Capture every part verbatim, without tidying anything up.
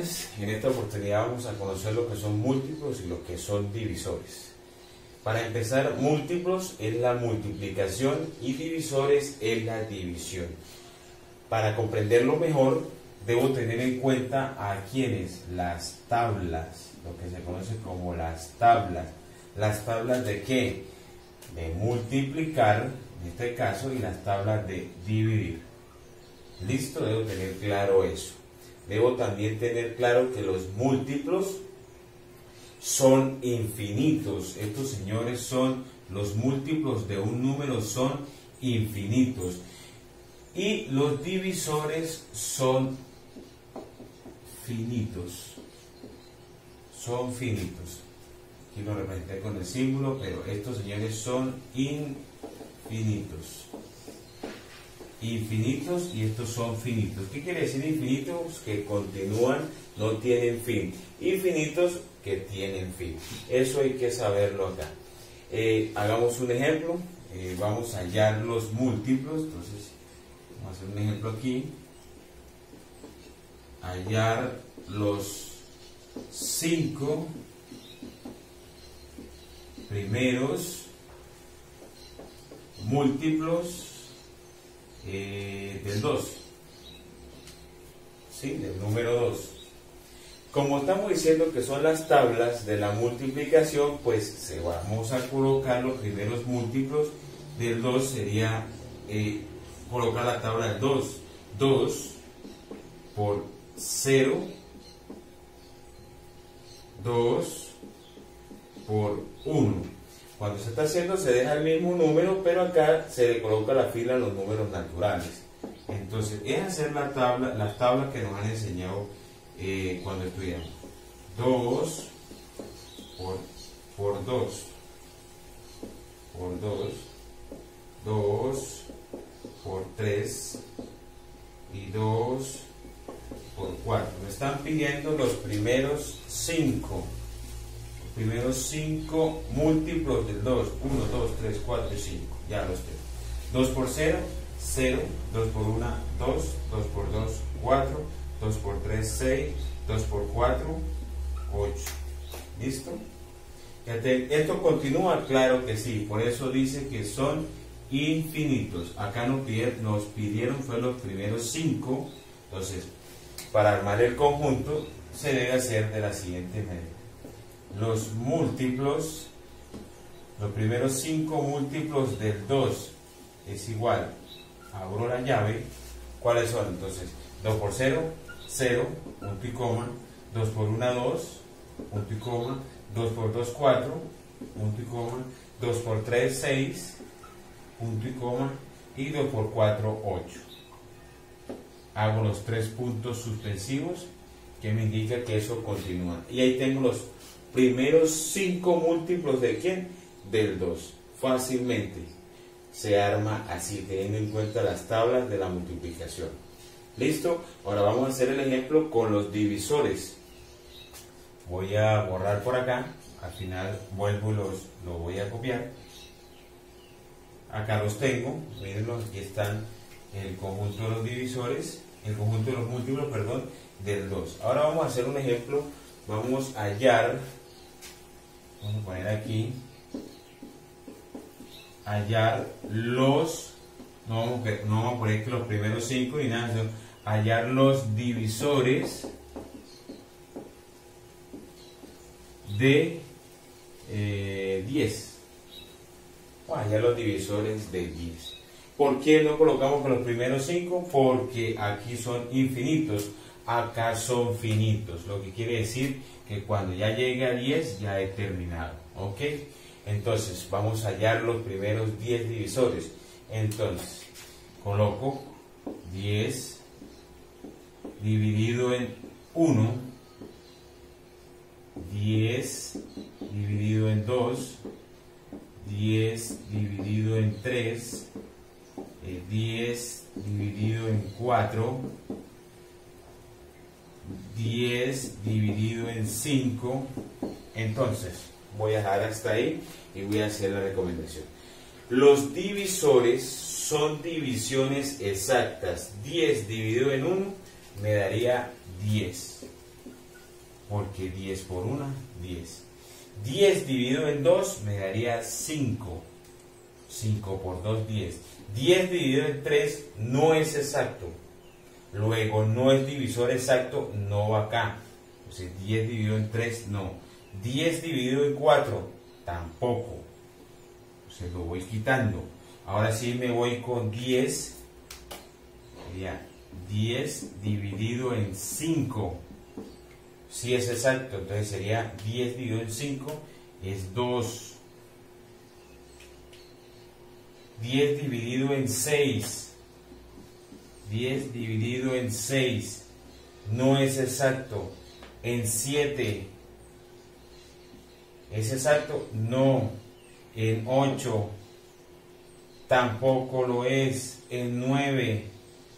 entonces, en esta oportunidad vamos a conocer lo que son múltiplos y lo que son divisores. Para empezar, múltiplos es la multiplicación y divisores es la división. Para comprenderlo mejor, debo tener en cuenta a quienes las tablas, lo que se conoce como las tablas. ¿Las tablas de qué? De multiplicar, en este caso, y las tablas de dividir. Listo, debo tener claro eso. Debo también tener claro que los múltiplos son infinitos. Estos señores son, los múltiplos de un número son infinitos. Y los divisores son finitos. Son finitos. Aquí lo representé con el símbolo, pero estos señores son infinitos. Infinitos y estos son finitos. ¿Qué quiere decir infinitos? Que continúan, no tienen fin. Infinitos que tienen fin. Eso hay que saberlo acá. Eh, hagamos un ejemplo. Eh, vamos a hallar los múltiplos. Entonces, vamos a hacer un ejemplo aquí. Hallar los cinco primeros múltiplos eh, del dos, ¿sí? Del número dos. Como estamos diciendo que son las tablas de la multiplicación, pues se vamos a colocar los primeros múltiplos del dos. Sería eh, colocar la tabla del dos. dos por cero, dos por uno. Cuando se está haciendo se deja el mismo número, pero acá se le coloca la fila a los números naturales. Entonces, es hacer la tabla, las tablas que nos han enseñado eh, cuando estudiamos. dos por, por dos, por dos, dos por tres y dos por cuatro. Me están pidiendo los primeros cinco. Primeros cinco múltiplos del dos. uno, dos, tres, cuatro y cinco. Ya los tengo. dos por cero, cero. dos por uno, dos. dos por dos, cuatro. dos por tres, seis. dos por cuatro, ocho. ¿Listo? ¿Esto continúa? Claro que sí. Por eso dice que son infinitos. Acá nos pidieron, nos pidieron fue los primeros cinco. Entonces, para armar el conjunto se debe hacer de la siguiente manera. Los múltiplos, los primeros cinco múltiplos del dos es igual, abro la llave. ¿Cuáles son? Entonces, dos por cero, cero, punto y coma. dos por uno, dos, punto y coma. dos por dos, cuatro, punto y coma. dos por tres, seis, punto y coma. Y dos por cuatro, ocho. Hago los tres puntos suspensivos que me indica que eso continúa. Y ahí tengo los primeros cinco múltiplos de ¿quién? Del dos. Fácilmente se arma así, teniendo en cuenta las tablas de la multiplicación. ¿Listo? Ahora vamos a hacer el ejemplo con los divisores. Voy a borrar por acá. Al final vuelvo y los, los voy a copiar. Acá los tengo. Mírenlos, aquí están el conjunto de los divisores. El conjunto de los múltiplos, perdón, del dos. Ahora vamos a hacer un ejemplo. Vamos a hallar. Vamos a poner aquí, hallar los, no vamos, a, no vamos a poner que los primeros cinco ni nada, sino hallar los divisores de eh, diez. Vamos a hallar los divisores de diez. ¿Por qué no colocamos con los primeros cinco? Porque aquí son infinitos, acá son finitos, lo que quiere decir que cuando ya llegue a diez ya he terminado. ¿Ok? Entonces vamos a hallar los primeros diez divisores. Entonces coloco diez dividido en uno, diez dividido en dos, diez dividido en tres, eh, diez dividido en cuatro, diez dividido en cinco. Entonces voy a dejar hasta ahí y voy a hacer la recomendación. Los divisores son divisiones exactas. diez dividido en uno me daría diez. porque diez por uno, diez. diez dividido en dos me daría cinco. cinco por dos, diez. diez dividido en tres no es exacto. Luego no es divisor exacto, no va acá. Entonces diez dividido en tres, no. diez dividido en cuatro, tampoco. Entonces lo voy quitando. Ahora sí me voy con diez. Sería diez dividido en cinco. Si es exacto, entonces sería diez dividido en cinco, es dos. diez dividido en seis. diez dividido en seis. No es exacto. En siete. ¿Es exacto? No. En ocho. Tampoco lo es. En nueve.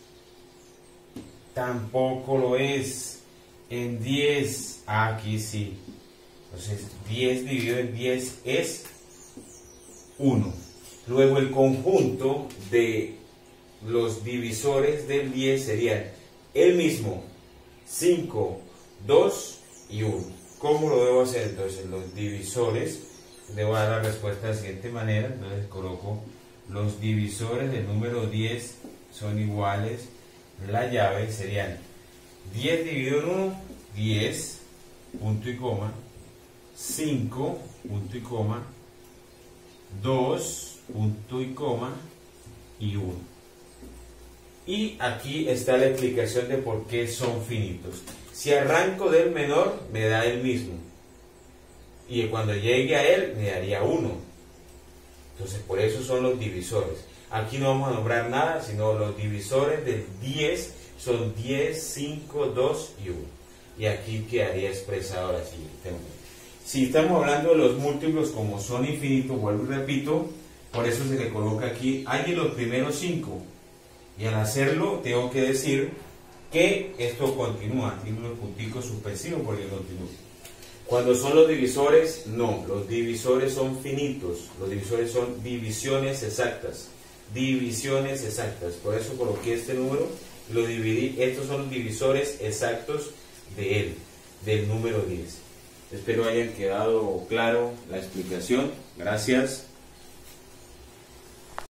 Tampoco lo es. En diez. Aquí sí. Entonces diez dividido en diez es uno. Luego el conjunto de los divisores del diez serían el mismo, cinco, dos y uno. ¿Cómo lo debo hacer? Entonces los divisores, debo dar la respuesta de la siguiente manera. Entonces coloco los divisores del número diez son iguales. La llave serían diez dividido en uno, diez, punto y coma, cinco, punto y coma, dos, punto y coma y uno. Y aquí está la explicación de por qué son finitos. Si arranco del menor, me da el mismo. Y cuando llegue a él, me daría uno. Entonces, por eso son los divisores. Aquí no vamos a nombrar nada, sino los divisores del diez son diez, cinco, dos y uno. Y aquí quedaría expresado la siguiente manera. Si estamos hablando de los múltiplos, como son infinitos, vuelvo y repito, por eso se le coloca aquí, hay en los primeros cinco. Y al hacerlo, tengo que decir que esto continúa. Tiene unos punticos suspensivos porque continúa. Cuando son los divisores, no. Los divisores son finitos. Los divisores son divisiones exactas. Divisiones exactas. Por eso coloqué este número. Lo dividí. Estos son los divisores exactos de él, del número diez. Espero hayan quedado claro la explicación. Gracias.